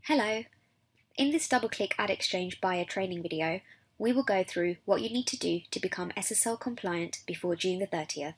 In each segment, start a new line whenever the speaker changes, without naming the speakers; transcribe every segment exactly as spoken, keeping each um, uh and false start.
Hello! In this double-click Ad Exchange buyer training video, we will go through what you need to do to become S S L compliant before June the thirtieth.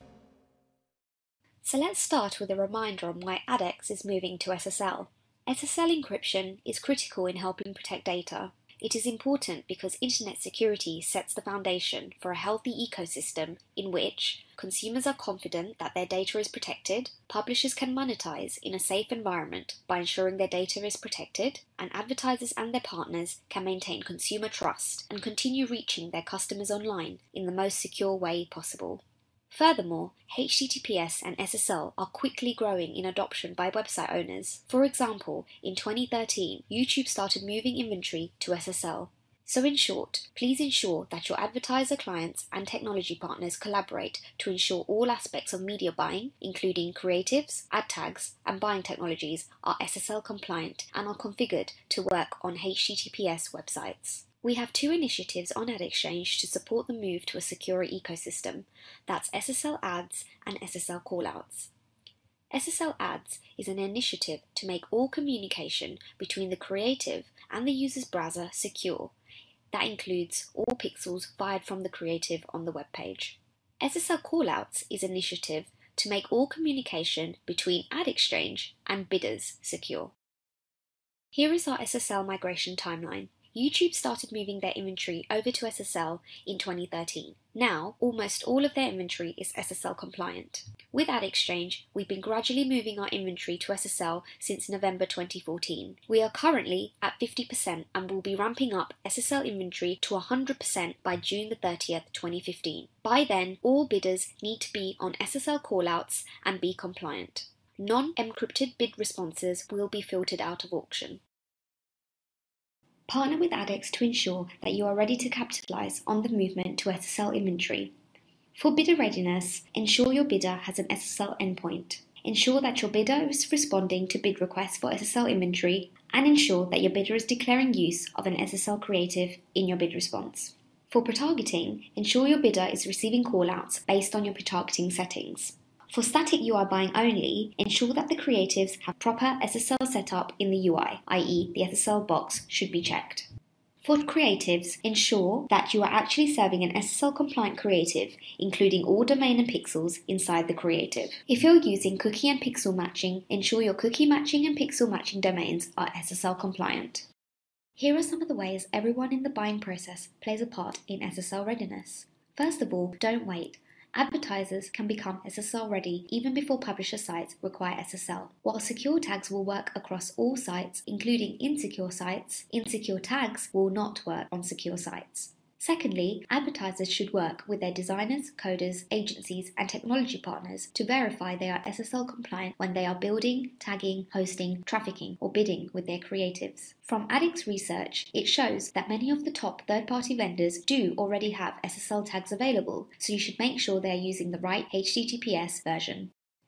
So let's start with a reminder on why AdX is moving to S S L. S S L encryption is critical in helping protect data. It is important because internet security sets the foundation for a healthy ecosystem in which consumers are confident that their data is protected, publishers can monetize in a safe environment by ensuring their data is protected, and advertisers and their partners can maintain consumer trust and continue reaching their customers online in the most secure way possible. Furthermore, H T T P S and S S L are quickly growing in adoption by website owners. For example, in twenty thirteen, YouTube started moving inventory to S S L. So in short, please ensure that your advertiser clients and technology partners collaborate to ensure all aspects of media buying, including creatives, ad tags, and buying technologies, are S S L compliant and are configured to work on H T T P S websites. We have two initiatives on Ad Exchange to support the move to a secure ecosystem. That's S S L Ads and S S L Callouts. S S L Ads is an initiative to make all communication between the creative and the user's browser secure. That includes all pixels fired from the creative on the web page. S S L Callouts is an initiative to make all communication between Ad Exchange and bidders secure. Here is our S S L Migration Timeline. YouTube started moving their inventory over to S S L in twenty thirteen. Now, almost all of their inventory is S S L compliant. With Ad Exchange, we've been gradually moving our inventory to S S L since November twenty fourteen. We are currently at fifty percent and will be ramping up S S L inventory to one hundred percent by June the thirtieth, twenty fifteen. By then, all bidders need to be on S S L callouts and be compliant. Non-encrypted bid responses will be filtered out of auction. Partner with AdX to ensure that you are ready to capitalize on the movement to S S L inventory. For bidder readiness, ensure your bidder has an S S L endpoint. Ensure that your bidder is responding to bid requests for S S L inventory, and ensure that your bidder is declaring use of an S S L creative in your bid response. For retargeting, ensure your bidder is receiving callouts based on your retargeting settings. For static U I buying only, ensure that the creatives have proper S S L setup in the U I, that is the S S L box should be checked. For creatives, ensure that you are actually serving an S S L compliant creative, including all domain and pixels inside the creative. If you're using cookie and pixel matching, ensure your cookie matching and pixel matching domains are S S L compliant. Here are some of the ways everyone in the buying process plays a part in S S L readiness. First of all, don't wait. Advertisers can become S S L ready even before publisher sites require S S L. While secure tags will work across all sites, including insecure sites, insecure tags will not work on secure sites. Secondly, advertisers should work with their designers, coders, agencies, and technology partners to verify they are S S L compliant when they are building, tagging, hosting, trafficking, or bidding with their creatives. From AdX research, it shows that many of the top third-party vendors do already have S S L tags available, so you should make sure they are using the right H T T P S version.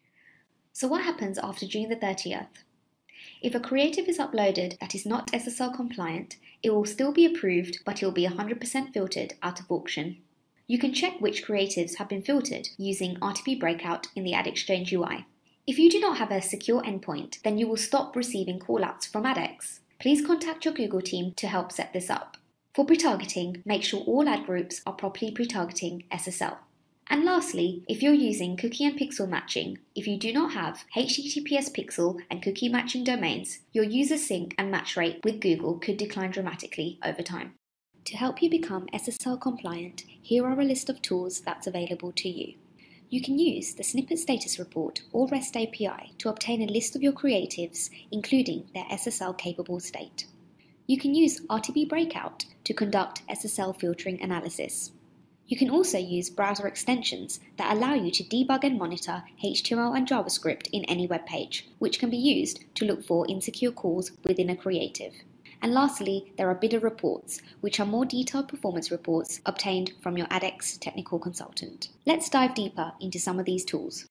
So what happens after June the thirtieth? If a creative is uploaded that is not S S L compliant, it will still be approved, but it will be one hundred percent filtered out of auction. You can check which creatives have been filtered using R T B Breakout in the Ad Exchange U I. If you do not have a secure endpoint, then you will stop receiving callouts from AdX. Please contact your Google team to help set this up. For retargeting, make sure all ad groups are properly retargeting S S L. And lastly, if you're using cookie and pixel matching, if you do not have H T T P S pixel and cookie matching domains, your user sync and match rate with Google could decline dramatically over time. To help you become S S L compliant, here are a list of tools that's available to you. You can use the Snippet Status Report or REST A P I to obtain a list of your creatives, including their S S L capable state. You can use R T B Breakout to conduct S S L filtering analysis. You can also use browser extensions that allow you to debug and monitor H T M L and JavaScript in any web page, which can be used to look for insecure calls within a creative. And lastly, there are bidder reports, which are more detailed performance reports obtained from your AdX technical consultant. Let's dive deeper into some of these tools.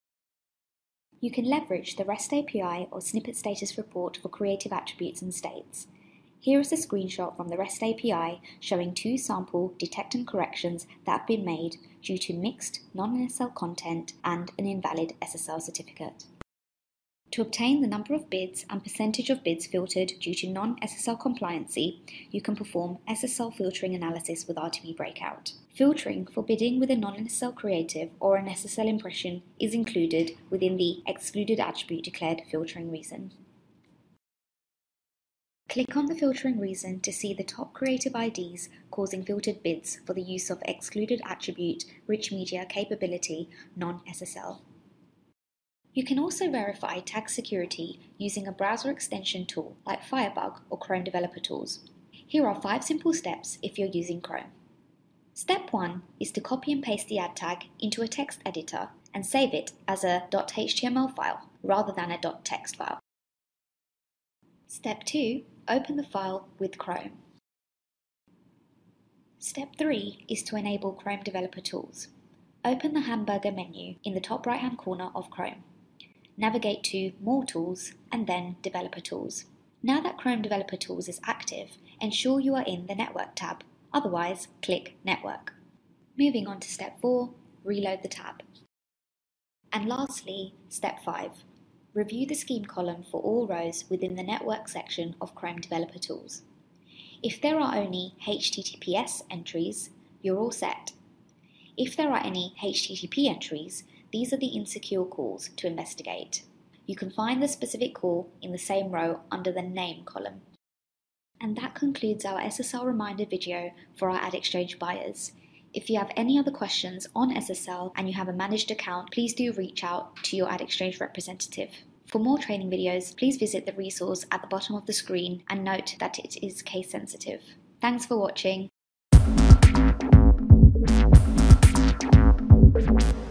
You can leverage the REST A P I or Snippet Status Report for creative attributes and states. Here is a screenshot from the REST A P I showing two sample detect and corrections that have been made due to mixed non-S S L content and an invalid S S L certificate. To obtain the number of bids and percentage of bids filtered due to non-S S L compliancy, you can perform S S L filtering analysis with R T B Breakout. Filtering for bidding with a non-S S L creative or an S S L impression is included within the excluded attribute declared filtering reason. Click on the filtering reason to see the top creative I Ds causing filtered bids for the use of excluded attribute rich media capability non-S S L. You can also verify tag security using a browser extension tool like Firebug or Chrome Developer Tools. Here are five simple steps if you're using Chrome. Step one is to copy and paste the ad tag into a text editor and save it as a .html file rather than a .text file. Step two, open the file with Chrome. Step three is to enable Chrome Developer Tools. Open the hamburger menu in the top right hand corner of Chrome. Navigate to More Tools and then Developer Tools. Now that Chrome Developer Tools is active, ensure you are in the Network tab, otherwise click Network. Moving on to Step four, reload the tab. And lastly, Step five, review the scheme column for all rows within the Network section of Chrome Developer Tools. If there are only H T T P S entries, you're all set. If there are any H T T P entries, these are the insecure calls to investigate. You can find the specific call in the same row under the Name column. And that concludes our S S L reminder video for our Ad Exchange buyers. If you have any other questions on S S L and you have a managed account, please do reach out to your Ad Exchange representative. For more training videos, please visit the resource at the bottom of the screen and note that it is case sensitive. Thanks for watching.